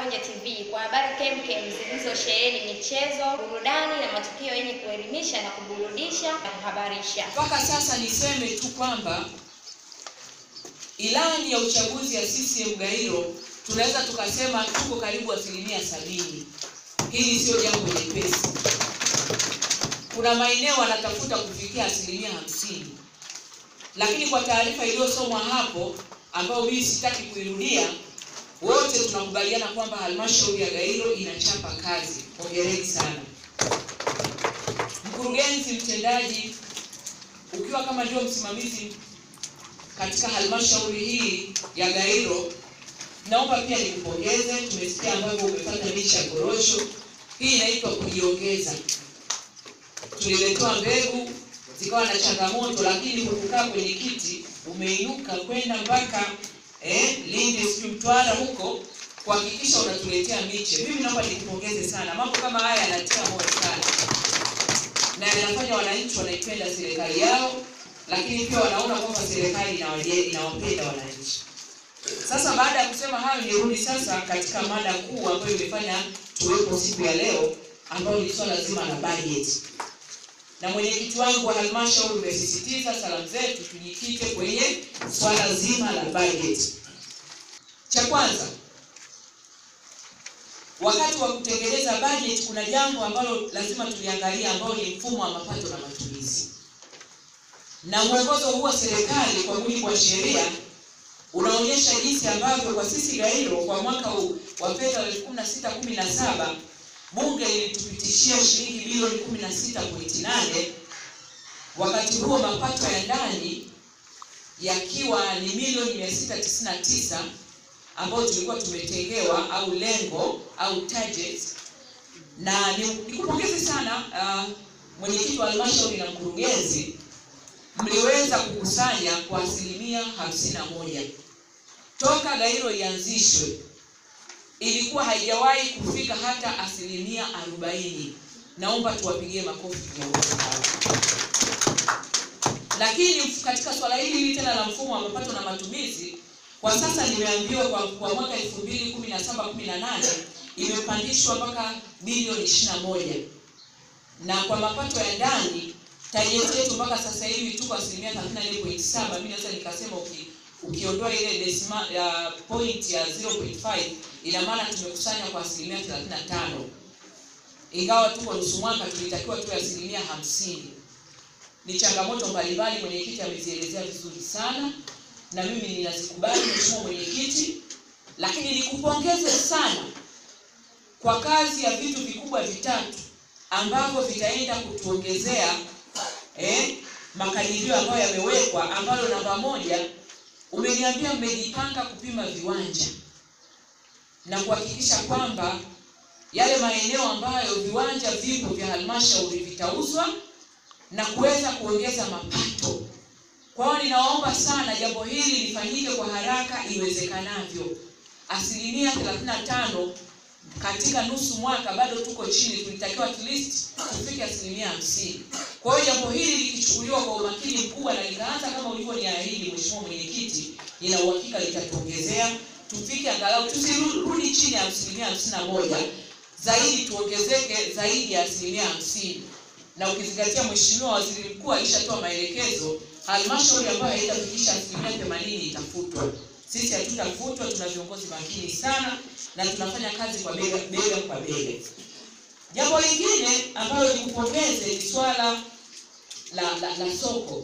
Pamoja TV kwa habari kemkem zilizosheheni michezo, burudani na matukio yenye kuelimisha na kuburudisha na kuhabarisha. Mpaka sasa niseme tu kwamba ilani ya uchaguzi ya CCM Gairo tunaweza tukasema tuko karibu 70%. Hili sio jambo jepesi. Kuna maeneo wanatafuta kufikia 50%. Lakini kwa taarifa iliyosomwa hapo ambayo mimi sitaki kuirudia, wote tunakubaliana kwamba halmashauri ya Gairo inachapa kazi. Hongereni sana. Mkurugenzi mtendaji, ukiwa kama ndio msimamizi katika halmashauri hii ya Gairo, naomba pia nikupongeze. Tumesikia ambavyo umepata miche ya korosho. Hii inaitwa kujiongeza. Tuliletewa mbegu zikawa na changamoto, lakini kukaa kwenye kiti umeinuka kwenda mpaka Lindi Mtwara huko kuhakikisha unatuletea miche. Mimi naomba nikupongeze sana. Mambo kama haya yanatia moyo sana na yanafanya wananchi wanaipenda serikali yao, lakini pia wanaona kwamba serikali inawapenda wananchi. Sasa baada ya kusema hayo, nirudi sasa katika mada kuu ambayo imefanya tuwepo siku ya leo, ambayo ni swala zima la budget. Na mwenyekiti wangu wa halmashauri umesisitiza salamu zetu tujikite kwenye swala zima la budget. Cha kwanza, wakati wa kutengeneza budget kuna jambo ambalo lazima tuliangalia, ambalo ni mfumo wa mapato na matumizi. Na mwongozo huu wa serikali kwa mujibu wa sheria unaonyesha jinsi ambavyo kwa sisi Gairo kwa mwaka wa fedha 2016/17 bunge lilitupitishia shilingi bilioni 16.8, wakati huo mapato ya ndani yakiwa ni milioni 699 ambayo tulikuwa tumetengewa au lengo au target. Na nikupongeze sana mwenyekiti wa halmashauri na mkurugenzi, mliweza kukusanya kwa 51%. Toka Gairo ianzishwe ilikuwa haijawahi kufika hata 40%. Naomba tuwapigie makofi kwa. Lakini katika swala hili tena la mfumo wa mapato na matumizi, kwa sasa nimeambiwa kwa mwaka 2017/18 imepandishwa mpaka bilioni 21. Na kwa mapato ya ndani target yetu mpaka sasa hivi tuko 34.7. Mimi naweza nikasema ukiondoa ile decimal point ya 0.5 ina maana tumekusanya kwa 35%. Ingawa tuko nusu mwaka, tulitakiwa tuwe 50%. Ni changamoto mbalimbali mwenyekiti amezielezea vizuri sana na mimi ninazikubali mheshimiwa mwenyekiti, lakini nikupongeze sana kwa kazi ya vitu vikubwa vitatu ambavyo vitaenda kutuongezea makadirio ambayo yamewekwa, ambalo namba 1 umeniambia mmejipanga kupima viwanja na kuhakikisha kwamba yale maeneo ambayo viwanja vipo vya halmashauri vitauzwa na kuweza kuongeza mapato. Kwa hiyo ninaomba sana jambo hili lifanyike kwa haraka iwezekanavyo. 35% katika nusu mwaka bado tuko chini, tulitakiwa at least tufike 50%. Kwa hiyo jambo hili likichukuliwa kwa umakini mkubwa na likaanza kama ulivyoniahidi mheshimiwa mwenyekiti, nina uhakika litatuongezea tufike angalau tusirudi chini ya 51%, zaidi tuongezeke zaidi ya 50%. Na ukizingatia mheshimiwa waziri mkuu alishatoa maelekezo, halmashauri ambayo haitafikisha 80% itafutwa. Sisi hatutafutwa, tuna viongozi makini sana na tunafanya kazi kwa bega kwa bega. Jambo lingine ambalo nikupongeze ni swala la soko.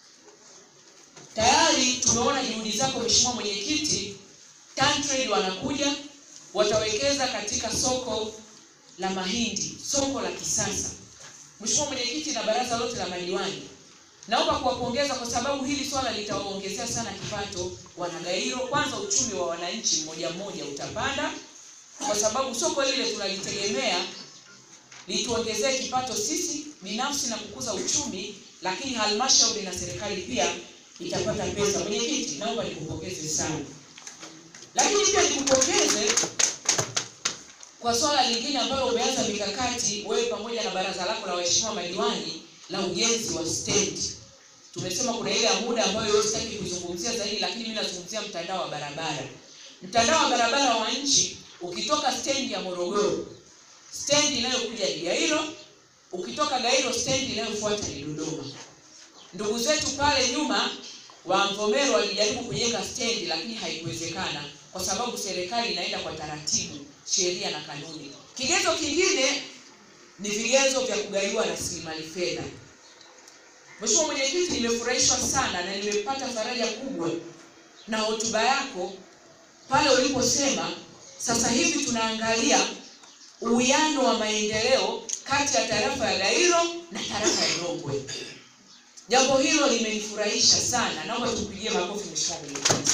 Tayari tumeona juhudi zako mheshimiwa mwenyekiti. TanTrade wanakuja watawekeza katika soko la mahindi, soko la kisasa. Mheshimiwa mwenyekiti na baraza lote la madiwani, naomba kuwapongeza kwa sababu hili swala litawaongezea sana kipato wanagairo. Kwanza uchumi wa wananchi mmoja mmoja utapanda, kwa sababu soko lile tunalitegemea lituongezee kipato sisi binafsi na kukuza uchumi, lakini halmashauri na serikali pia itapata pesa. Mwenyekiti, naomba nikupongeze sana. Lakini pia nikupongeze kwa swala lingine ambalo umeanza mikakati wewe pamoja na baraza lako la waheshimiwa madiwani la ujenzi wa stendi. Tumesema kuna ile muda ambayo wewe sitaki kuzungumzia zaidi, lakini mimi nazungumzia mtandao wa barabara. Mtandao wa barabara wa nchi ukitoka stendi ya Morogoro, stendi inayokuja ni Gairo, ukitoka Gairo stendi inayofuata ni Dodoma. Ndugu zetu pale nyuma wa Mvomero walijaribu kujenga stendi lakini haikuwezekana kwa sababu serikali inaenda kwa taratibu, sheria na kanuni. Kigezo kingine ni vigezo vya kugaiwa rasilimali fedha. Mheshimiwa Mwenyekiti, nimefurahishwa sana na nimepata faraja kubwa na hotuba yako pale uliposema sasa hivi tunaangalia uwiano wa maendeleo kati ya tarafa ya Gairo na tarafa ya Nongwe. Jambo hilo limenifurahisha sana. Naomba tupigie makofi Mheshimiwa Mwenyekiti.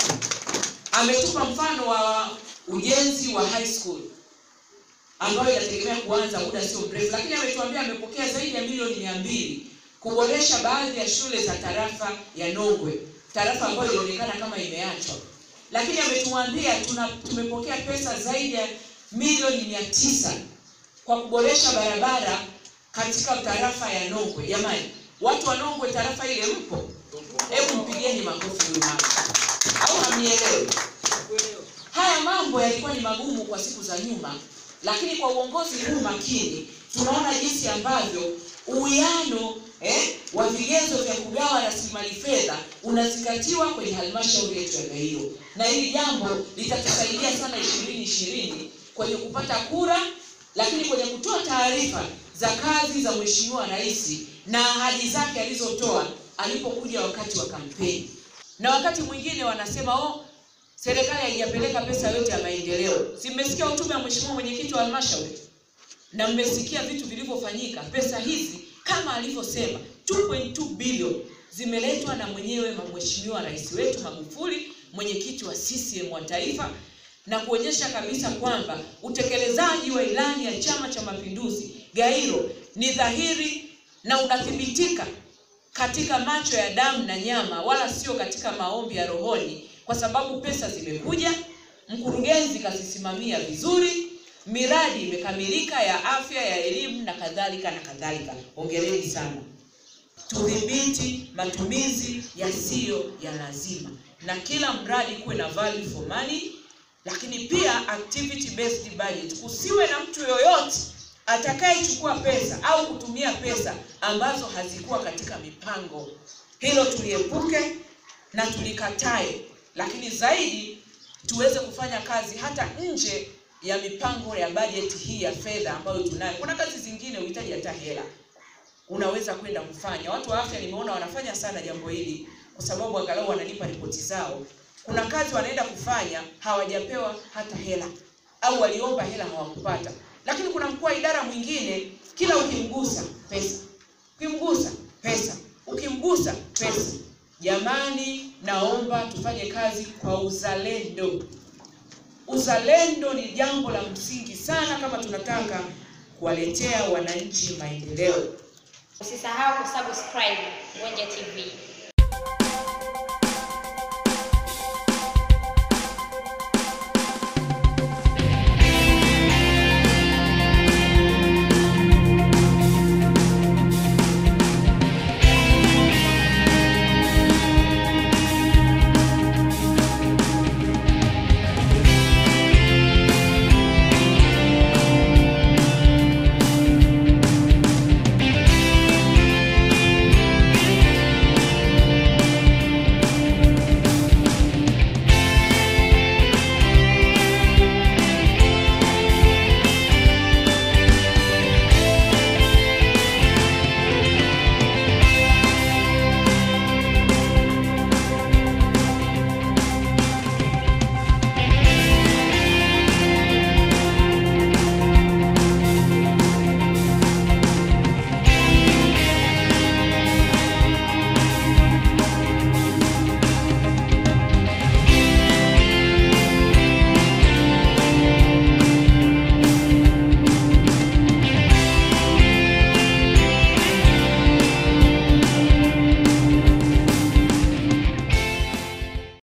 Ametupa mfano wa ujenzi wa high school ambayo inategemea kuanza muda sio mrefu, lakini ametuambia amepokea zaidi ya milioni 200 kuboresha baadhi ya shule za tarafa ya Nongwe, tarafa ambayo inaonekana kama imeachwa. Lakini ametuambia tumepokea pesa zaidi ya milioni 900 kwa kuboresha barabara katika tarafa ya Nongwe. Jamani, watu wa Nongwe tarafa ile mpo? Hebu mpigieni makofi huyu mama. Au hamnielewi? Haya mambo yalikuwa ni magumu kwa siku za nyuma, lakini kwa uongozi huu makini tunaona jinsi ambavyo uwiano wa vigezo vya kugawa rasilimali fedha unazingatiwa kwenye halmashauri yetu ya Gairo. Na hili jambo litatusaidia sana 2020 kwenye kupata kura, lakini kwenye kutoa taarifa za kazi za Mheshimiwa Rais na ahadi zake alizotoa alipokuja wakati wa kampeni. Na wakati mwingine wanasema serikali haijapeleka pesa yote ya maendeleo. Si mmesikia hotuba ya Mheshimiwa Mwenyekiti wa halmashauri? Na mmesikia vitu vilivyofanyika. Pesa hizi kama alivyosema 2.2 bilioni zimeletwa na mwenyewe Mheshimiwa Rais wetu Magufuli, mwenyekiti wa CCM wa taifa, na kuonyesha kabisa kwamba utekelezaji wa ilani ya Chama cha Mapinduzi Gairo ni dhahiri na unathibitika katika macho ya damu na nyama, wala sio katika maombi ya rohoni, kwa sababu pesa zimekuja, mkurugenzi kazisimamia vizuri, miradi imekamilika ya afya, ya elimu na kadhalika na kadhalika. Hongereni sana. Tudhibiti matumizi yasiyo ya lazima, na kila mradi kuwe na value for money, lakini pia activity based budget. Kusiwe na mtu yoyote atakayechukua pesa au kutumia pesa ambazo hazikuwa katika mipango. Hilo tuliepuke na tulikatae, lakini zaidi tuweze kufanya kazi hata nje ya mipango ya bajeti hii ya fedha ambayo tunayo. Kuna kazi zingine uhitaji hata hela, unaweza kwenda kufanya. Watu wa afya nimeona wanafanya sana jambo hili kwa sababu angalau wanalipa ripoti zao. Kuna kazi wanaenda kufanya hawajapewa hata hela, au waliomba hela hawakupata. Lakini kuna mkuu wa idara mwingine kila ukimgusa pesa, ukimgusa pesa, ukimgusa pesa. Jamani, naomba tufanye kazi kwa uzalendo. Uzalendo ni jambo la msingi sana kama tunataka kuwaletea wananchi maendeleo. Usisahau kusubscribe Gonja TV.